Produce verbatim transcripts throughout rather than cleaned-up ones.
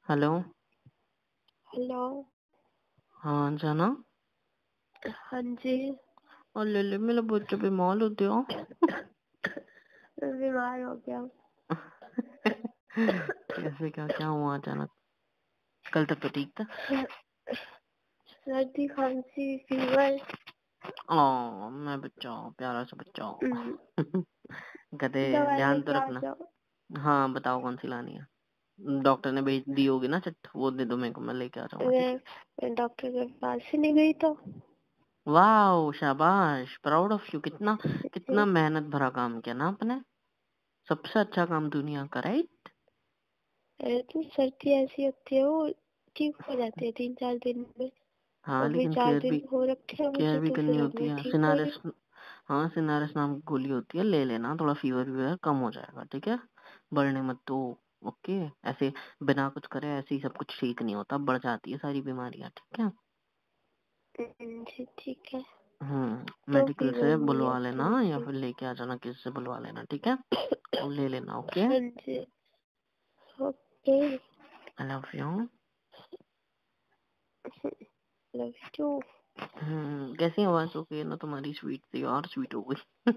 Hello. Hello. हाँ जाना। हाँ जी। और ले ले मेरा बच्चा बीमार हो गया। मैं बीमार हो गया। कैसे क्या क्या हुआ अचानक? कल तक तो ठीक था। सर्दी खांसी फीवर। ओ मैं बच्चा प्यारा सा बच्चा। गधे दवा ध्यान तो लेके आ रखना। जाओ। हाँ बताओ कौन सी लानी है। डॉक्टर ने भेज दी होगी ना चिट्ठ, वो दे दो मेरे को, मैं लेके आ जाऊंगा। ठीक मैं, मैं डॉक्टर के पास ही नहीं गई तो। है। वाह शाबाश, प्राउड ऑफ यू। कितना कितना मेहनत भरा काम किया ना आपने। सबसे अच्छा काम दुनिया का, राइट? अरे तो सर्दी ऐसी होती है, वो ठीक हो जाती है तीन चार दिन में। हाँ अभी लेकिन चार केयर भी दिन हो रखे हैं केयर मुझे, भी तो करनी फिर अब होती मैं है। ठीक हो रही सिनारिस, हाँ सिनारिस नाम की गोली होती है, ले लेना। थोड़ा फीवर वीवर कम हो जाएगा, ठीक है। बढ़ने मत दो। ओके। ऐसे बिना कुछ करे ऐसे ही सब कुछ ठीक नहीं होता, बढ़ जाती है सारी बीमारियां, ठीक है। हूँ। जी ठीक है। हम्म तो मेडिकल फीवर से नहीं है, बुलवा लेना या खांसी। फिर लेके आ जाना, किसी से बुलवा लेना, ठीक है। और ले लेना, ओके। हाँ जी। Okay. I love you. Love you. Hmm कैसी आवाज हो गई ना तुम्हारी, स्वीट थी और स्वीट हो गई।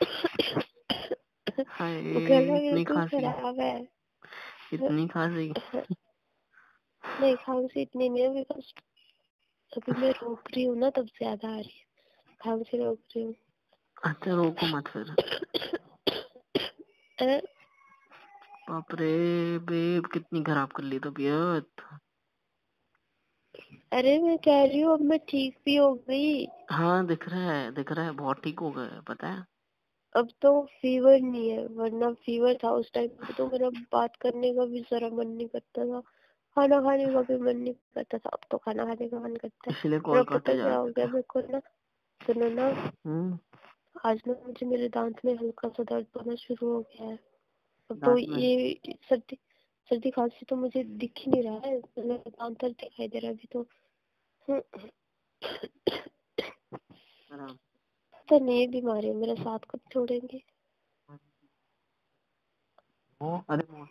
हाय, गला इतनी बिल्कुल खांसी, खराब है। इतनी खांसी। नहीं खांसी इतनी नहीं है, बिकॉज अभी मैं रोक रही हूँ ना, तब ज्यादा आ रही है। खांसी रोक रही हूँ। अच्छा रोको मत फिर। अरे बाप रे बेब, कितनी खराब कर ली तबीयत। अरे मैं कह रही हूँ अब मैं ठीक भी हो गई। हाँ दिख रहा है, दिख रहा है, बहुत ठीक हो गए, पता है। अब तो फीवर नहीं है, वरना फीवर था उस टाइम पे तो मेरा बात करने का भी जरा मन नहीं करता था, खाना खाने का भी मन नहीं करता था। अब तो खाना खाने का मन करता है। इसलिए और कॉल अब पता काटे जा क्या हो रहे गया थे। मेरे को ना, सुनो ना, हम्म आज ना मुझे मेरे दांत में हल्का सा दर्द होना शुरू हो गया है। अब तो दांत में? ये सर्दी सर्दी खांसी तो मुझे दिख ही नहीं रहा है, मतलब दांत दर्द दिखाई दे रहा है अभी तो। आराम तो नहीं बीमारी है, मेरा साथ कब छोड़ेंगे। हो। अरे मौसम,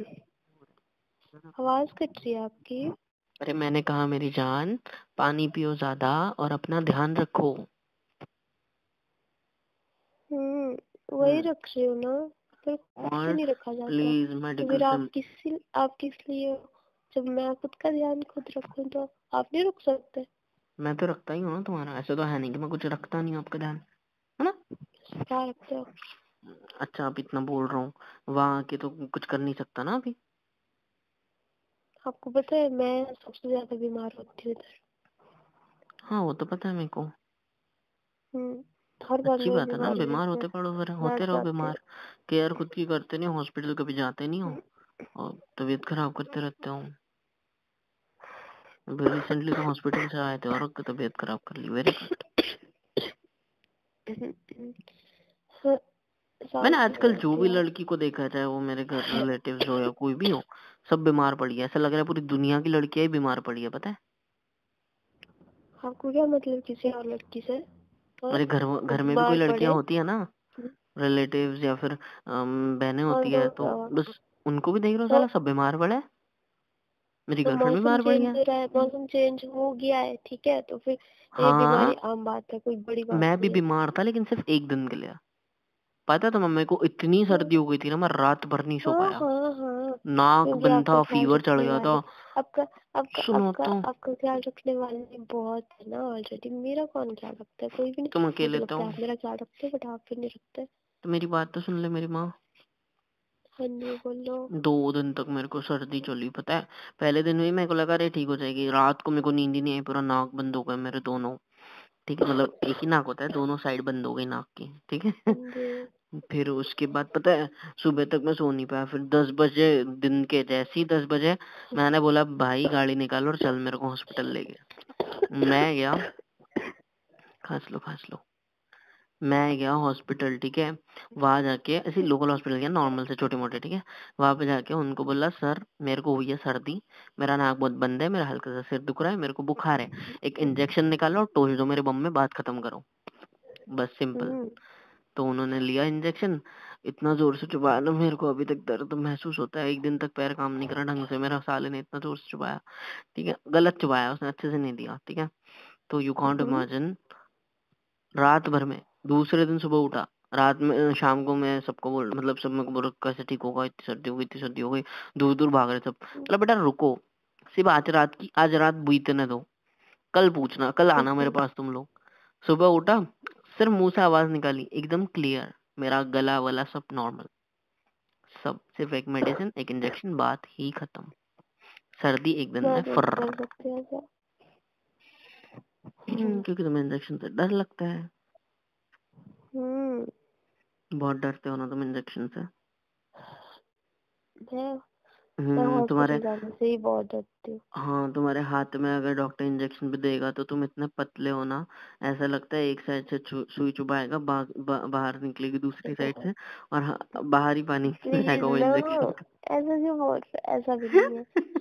आवाज कट रही है आपकी। अरे मैंने कहा मेरी जान, पानी पियो ज्यादा और अपना ध्यान रखो। हम्म वही हम्म रख रही हूँ ना, पर से और नहीं रखा जाता। प्लीज तो मेडिकल फिर से। आप किस आप किस लिए हो? जब मैं खुद का ध्यान खुद रखूँ तो आप नहीं रख सकते। मैं तो रखता ही हूँ ना तुम्हारा, ऐसे तो है नहीं कि मैं कुछ रखता नहीं हूँ आपका ध्यान, है ना। क्या रखते हो? अच्छा आप इतना बोल रहा हूँ, वहाँ के तो कुछ कर नहीं सकता ना अभी। आपको पता है मैं सबसे ज्यादा बीमार होती हूँ इधर। हाँ वो तो पता है मेरे को। हम्म हर बार अच्छी मैं बात है ना, बीमारी बीमार लेके होते पड़ो, फिर बैठ होते रहो जाती बीमार। केयर खुद की करते नहीं, हॉस्पिटल कभी जाते नहीं हो और तबीयत खराब करते रहते हो। अभी रिसेंटली तो हॉस्पिटल से आए थे और तबीयत खराब कर ली, वेरी गुड। हूँ। मैंने शांति आजकल नहीं जो होती भी यार। लड़की को देखा, चाहे वो मेरे घर रिलेटिव्स हो या कोई भी हो, सब बीमार पड़ी है। ऐसा लग रहा है पूरी दुनिया की लड़कियां ही बीमार पड़ी है, पता है। आपको क्या मतलब किसी और लड़की से? हाँ? मेरे घर वो घर में भी कोई बीमार लड़कियां पड़े। होती है ना, रिलेटिव्स या फिर अम, बहनें कौन होती है, तो बोलता? बस उनको भी देख लो, तो साला सब बीमार पड़े हैं। मेरी तो गर्लफ्रेंड भी मौसम बीमार पड़ी चेंज है। हो रहा है, मौसम चेंज हो गया है, ठीक है, तो फिर ये बीमारी हाँ आम बात है, कोई बड़ी बात मैं भी नहीं है। बीमार था, लेकिन सिर्फ एक दिन के लिए। पता था मम्मी को, इतनी हाँ सर्दी हो गई थी ना, मैं रात भर नहीं सो हाँ पाया। हाँ हाँ, नाक क्योंकि बंद आपका था, ख्याल फीवर चढ़ रखने गया वाले था। आपका आपका सुनो आपका तो, आपका ख्याल रखने वाले बहुत है ना ऑलरेडी। मेरा कौन ख्याल रखता है? कोई भी नहीं। तुम मुझे अकेले तो लगता है आप मेरा ख्याल रखते हो, बट आप फिर नहीं रखते। तो मेरी बात तो सुन ले मेरी माँ। हाँ जी बोलो। दो दिन तक मेरे को सर्दी चली, पता है। पहले दिन में मेरे को लगा अरे ठीक हो जाएगी, रात को मेरे को नींद ही नहीं आई, पूरा नाक बंद हो गया मेरे दोनों। ठीक है, मतलब एक ही नाक होता है, दोनों साइड बंद हो गई नाक की, ठीक हाँ है। जी। फिर उसके बाद पता है, सुबह तक मैं सो नहीं पाया। फिर दस बजे दिन के जैसे ही दस बजे, मैंने बोला भाई गाड़ी निकालो और चल मेरे को हॉस्पिटल ले गया। मैं गया, खांस लो खांस लो। मैं गया हॉस्पिटल, ठीक है। वहां जाके ऐसे लोकल हॉस्पिटल गया, नॉर्मल से छोटे मोटे, ठीक है। वहां पे जाके उनको बोला सर मेरे को हुई है सर्दी, मेरा नाक बहुत बंद है, मेरा हल्का सा सिर दुख रहा है, मेरे को बुखार है, एक इंजेक्शन निकालो और टोच दो मेरे बम में, बात खत्म करो, बस सिंपल। हम्म تو انہوں نے لیا انجیکشن, اتنا زور سے چبایا نا, میرے کو ابھی تک درد محسوس ہوتا ہے. ایک دن تک پیر کام نہیں کرا ڈھنگ سے میرا, سالے نے اتنا زور سے چبایا, ٹھیک ہے, غلط چبایا اس نے, اچھے سے نہیں دیا, ٹھیک ہے. تو یو کانٹ امیجن, رات بھر میں, دوسرے دن صبح اٹھا, رات میں شام کو میں سب کو بول, مطلب سب میں بول کیسے ٹھیک ہوگا, اتنی سردی ہو گئی, اتنی سردی ہو گئی, دور دور بھاگ رہے سب. مطلب بیٹا رکو, صرف آج رات کی, آج رات بیتنے دو, کل پوچھنا, کل آنا میرے پاس تم لوگ. صبح اٹھا, صرف منہ سے آواز نکالی, ایک دم کلیئر, میرا گلا والا سب نارمل, سب صرف ایک میڈیسن, ایک انجیکشن, بات ہی ختم. سردی ایک دن میں فر, کیونکہ تمہیں انجیکشن سے ڈر لگتا ہے. بہت ڈرتے ہو نا تم انجیکشن سے. میں تمہارے ہاسپٹل جانے سے ہی بہت ڈرتی ہوں. ہاں, تمہارے ہاتھ میں اگر ڈاکٹر انجیکشن بھی دے گا تو تم اتنے پتلے ہو نا, ایسا لگتا ہے ایک سائڈ سے سوئی چبائے گا, باہر نکلے گی دوسری سائڈ سے, اور باہر ہی پانی رہے گا وہ انجیکشن کا. ایسا کیوں بول رہے, ایسا بھی نہیں ہے.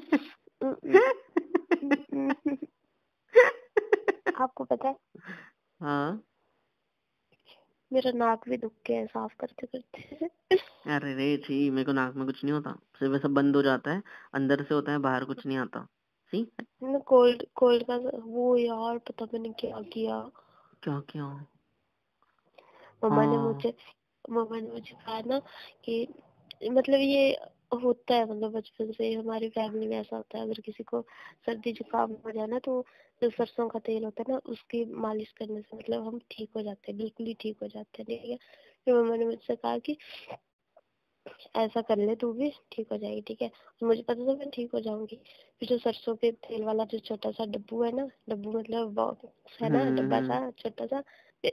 آپ کو پتا ہے, ہاں, میرا ناک بھی دکھ گیا ہے صاف کرتے کرتے. ارے رے چھی, میرے کو ناک میں کچھ نہیں ہوتا, صرف ایسا بند ہو جاتا ہے, اندر سے ہوتا ہے, باہر کچھ نہیں آتا. سی کولڈ کولڈ کا وہ یار, پتا میں نے کیا کیا. کیا کیا؟ مما نے ہاں, مجھے مما نے مجھے کہا نا کہ مطلب یہ ہوتا ہے, مطلب بچپن سے ہماری فیملی میں ایسا ہوتا ہے, اگر کسی کو سردی زکام ہو جائے نا تو جو سرسوں کا تیل ہوتا ہے نا, اس کی مالش کرنے سے مطلب ہم ٹھیک ہو جاتے ہیں, بالکل ہی ٹھیک ہو جاتے ہیں. ٹھیک ہے, پھر مما نے مجھ سے کہا کہ ایسا کر لے تو بھی ٹھیک ہو جائے گی. ٹھیک ہے, مجھے پتا تھا میں ٹھیک ہو جاؤں گی. پھر جو سرسوں کے تیل والا جو چھوٹا سا ڈبو ہے نا, ڈبو مطلب ہے نا, ڈبا سا چھوٹا سا,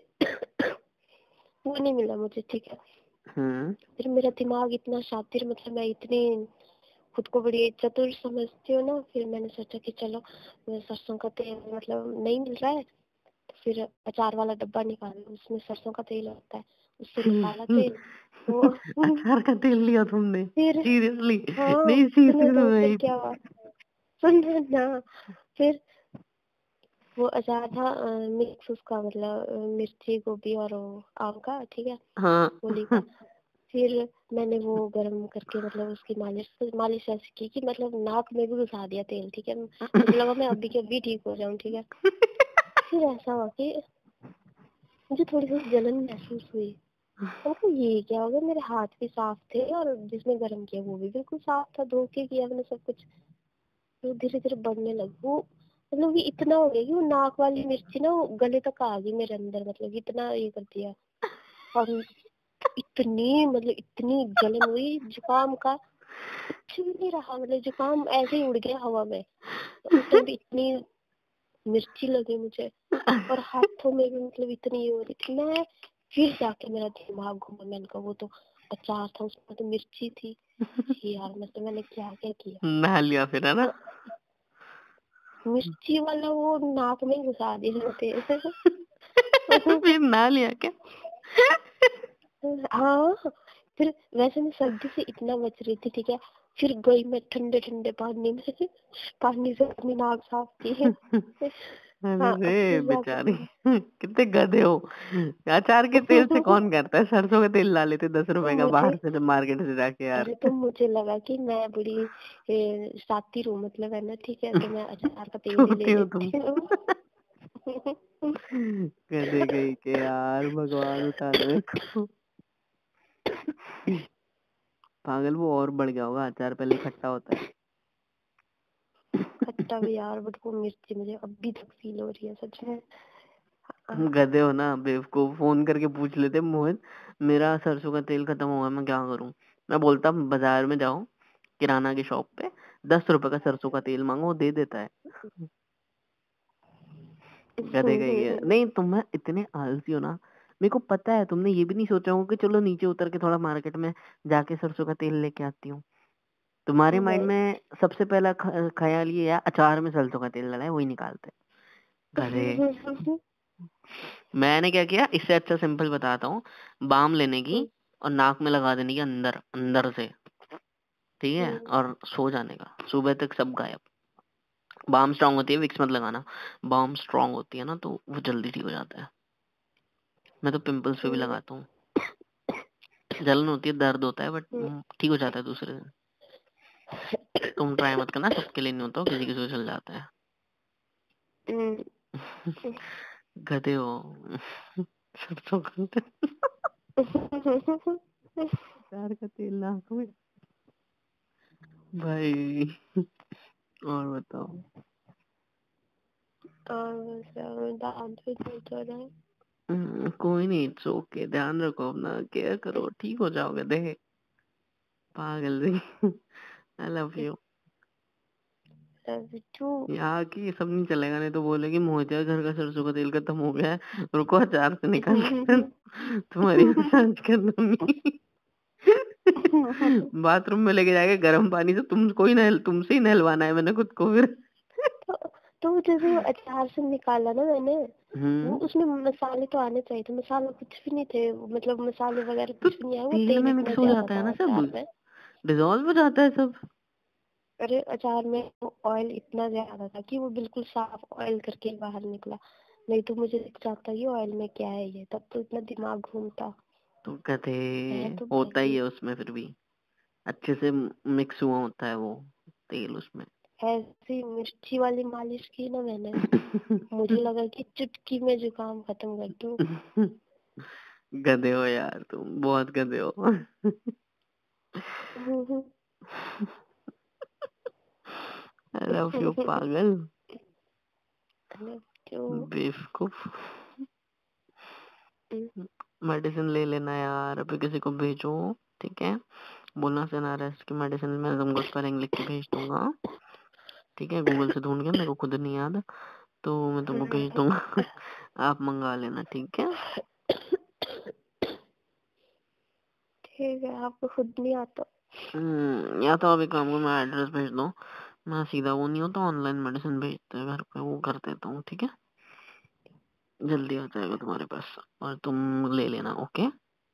وہ نہیں ملا مجھے. ٹھیک ہے, پھر میرا دماغ اتنا شاطر, مطلب میں اتنی خود کو بڑی چتر سمجھتی ہوں نا, پھر میں نے سوچا کہ چلو سرسوں کا تیل مطلب نہیں مل رہا ہے, تو پھر اچار والا ڈبا نکالا, اس میں سرسوں کا تیل ہوتا ہے, اس سے نکالا تیل. وہ اچار کا تیل لیا تم نے؟ پھر سیریسلی؟ ہاں, نہیں سنو تو پھر سیریسلی. کیا ہوا, سنو نا, پھر وہ اچار تھا مکس, اس کا مطلب مرچی, گوبھی اور آم کا. ٹھیک ہے, ہاں, ہولی کا. پھر میں نے وہ گرم کر کے مطلب اس کی مالش مالش ایسی کی کہ مطلب ناک میں بھی گھسا دیا تیل. ٹھیک ہے, مجھے لگا میں ابھی کے ابھی ٹھیک ہو جاؤں. ٹھیک ہے, پھر ایسا ہوا کہ مجھے تھوڑی سی جلن محسوس ہوئی. میں کہ یہ کیا ہوگا, میرے ہاتھ بھی صاف تھے, اور جس میں گرم کیا وہ بھی بالکل صاف تھا, دھو کے کیا میں نے سب کچھ. تو دھیرے دھیرے بڑھنے لگی وہ, مطلب یہ اتنا ہو گیا کہ وہ ناک والی مرچی نا وہ گلے تک آ گئی میرے اندر, مطلب اتنا یہ کر دیا. اور اتنی مطلب اتنی جلن ہوئی, زکام کا کچھ بھی نہیں رہا, مطلب زکام ایسے ہی اڑ گیا ہوا میں. اس ٹائم پہ اتنی مرچی لگی مجھے, اور ہاتھوں میں بھی مطلب اتنی یہ ہو رہی تھی. میں پھر جا کے میرا دماغ گھوما, میں نے کہا وہ تو اچار تھا, اس میں تو مرچی تھی. یار میں تو میں نے کیا کیا کیا. نہا لیا پھر, ہے نا؟ مرچی والا وہ ناک میں گھسا دیا تیل. پھر نہا لیا کیا؟ ہاں, پھر ویسے میں سردی سے اتنا بچ رہی تھی. ٹھیک ہے, پھر گئی میں ٹھنڈے ٹھنڈے پانی میں, پانی سے اپنی ناک صاف کی. ارے ہاں رے پھر جا کے بیچاری, کتنے گدھے ہو. اچار کے تیل سے کون کرتا ہے, سرسوں کا تیل لا لیتے دس روپے کا مجھے باہر سے مارکیٹ سے جا کے. یار ارے تو مجھے لگا کہ میں بڑی شاطر ہوں, مطلب ہے نا. ٹھیک ہے, تو میں اچار کا تیل ہی لے چھوٹی ہو تم, لیتی ہوں. گدھے کہیں کے. یار بھگوان اٹھا لے میرے کو. پاگل, وہ اور بڑھ گیا ہوگا, اچار پہلے کھٹا ہوتا ہے. کھٹا بھی یار, بٹ وہ مرچی مجھے ابھی تک فیل ہو رہی ہے سچ میں. تم گدھے ہو نا بیوقوف, فون کر کے پوچھ لیتے, موہن میرا سرسوں کا تیل ختم ہوا, میں کیا کروں؟ میں بولتا بازار میں جاؤ کرانہ کی شاپ پہ, دس روپے کا سرسوں کا تیل مانگو, وہ دے دیتا ہے. گدھے کہیں کے. نہیں تم اتنے آلسی ہو نا, میرے کو پتا ہے تم نے یہ بھی نہیں سوچا ہوں کہ چلو نیچے اتر کے تھوڑا مارکیٹ میں جا کے سرسوں کا تیل لے کے آتی ہوں. تمہارے مائنڈ میں سب سے پہلا خیال یہ ہے اچار میں سرسوں کا تیل ڈلا ہے, وہی نکالتے. گدھے. میں نے کیا کیا, اس سے اچھا سمپل بتاتا ہوں, بام لینے کی اور ناک میں لگا دینے کی اندر اندر سے. ٹھیک ہے, اور سو جانے کا, صبح تک سب غائب. بام اسٹرانگ ہوتی ہے, وکس مت لگانا. بام اسٹرانگ ہوتی ہے نا, تو وہ جلدی ٹھیک ہو جاتا ہے. میں تو پمپلس پہ بھی لگاتا ہوں. जलन होती है, दर्द होता है, बट हम्म, ठीक हो जाता है दूसरे दिन। तुम ट्राई मत करना, सबके लिए नहीं होता हो, किसी किसी को चल जाता है। हम्म, गधे हो। सरसों का तेल, प्यार का तेल नाक में भाई। और बताओ। और बस यार, दांत भी दर्द हो रहा है। हम्म, कोई नहीं, इट्स ओके, ध्यान रखो अपना, केयर करो, ठीक हो जाओगे। देख पागल जी। I love you. बिट्टू। यहाँ की ये सब नहीं चलेगा, नहीं तो बोलेगी मोहित घर का सरसों का तेल खत्म हो गया है, रुको अचार से निकाल के तुम्हारी मसाज करना नहीं। बाथरूम में लेके जाके गर्म पानी से तुम कोई नहल तुमसे ही नहलवाना है मैंने खुद को फिर। तो, तो जैसे वो अचार से निकाला ना मैंने, वो हम्म उसमें मसाले तो आने चाहिए थे, मसाला कुछ भी नहीं थे, मतलब मसाले वगैरह तो कुछ भी नहीं आया, वो तेल तेल में इतना मिक्स हो ज्यादा जाता है था ना सब, अचार में। डिजोल्व हो जाता है सब। अरे अचार में वो ऑयल इतना ज्यादा था कि वो बिल्कुल साफ ऑयल करके बाहर निकला, नहीं तो मुझे दिख जाता कि ऑयल में क्या है ये, तब तो इतना दिमाग घूमता। तो कहते मैं तो होता ही भाई है उसमें, फिर भी अच्छे से मिक्स हुआ होता है वो तेल उसमें। ऐसी मिर्ची वाली मालिश की ना मैंने, मुझे लगा कि चुटकी में जुकाम खत्म कर दूं। गधे हो यार तुम, बहुत गधे हो। आई लव यू पागल, जो बेवकूफ। मेडिसिन ले लेना यार, अभी किसी को भेजो, ठीक है। बोलना सेनारेस्ट की मेडिसिन मैं तुमको स्पेलिंग लिख के भेज दूंगा, ठीक है। गूगल से ढूंढ के, मेरे को खुद नहीं याद, तो मैं तुमको भेज दूंगा। आप मंगा लेना, ठीक है। ठीक है, आपको खुद नहीं आता। हम्म, या तो अभी काम को मैं एड्रेस भेज दो, मैं सीधा वो नहीं होता ऑनलाइन मेडिसिन भेजते हैं घर पे, वो कर देता हूँ, ठीक है। जल्दी आ जाएगा तुम्हारे पास और तुम ले लेना, ओके।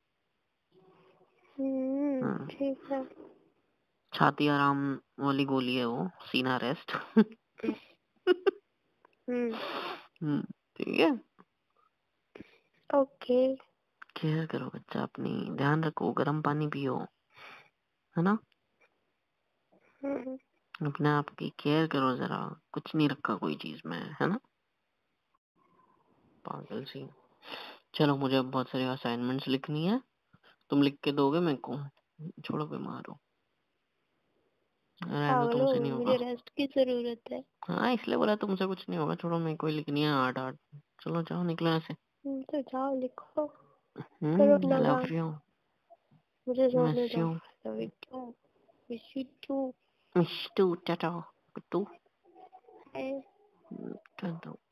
हम्म, हाँ, ठीक है। छाती आराम वाली गोली है वो, सीना रेस्ट। हम्म, हम्म, ठीक है। ओके। केयर करो बच्चा अपनी, ध्यान रखो, गर्म पानी पियो, है ना। हम्म, अपने आप की केयर करो जरा, कुछ नहीं रखा कोई चीज में, है ना। पागल सी। चलो मुझे अब बहुत सारी असाइनमेंट्स लिखनी है, तुम लिख के दोगे मेरे को। छोड़ो, बीमार हो, रहने दो, पागल हो, तुमसे नहीं होगा। मुझे रेस्ट की जरूरत है। हाँ इसलिए बोला तुमसे कुछ नहीं होगा, छोड़ो, मेरे को ही लिखनी है आठ आठ। चलो जाओ, निकलो ऐसे। हम्म, तो जाओ लिखो, करो हम्म, अपना आई लव काम, यू, मुझे सोने मिस दो। You, love you too, wish you too. Miss too, tata, too, है। टाटा।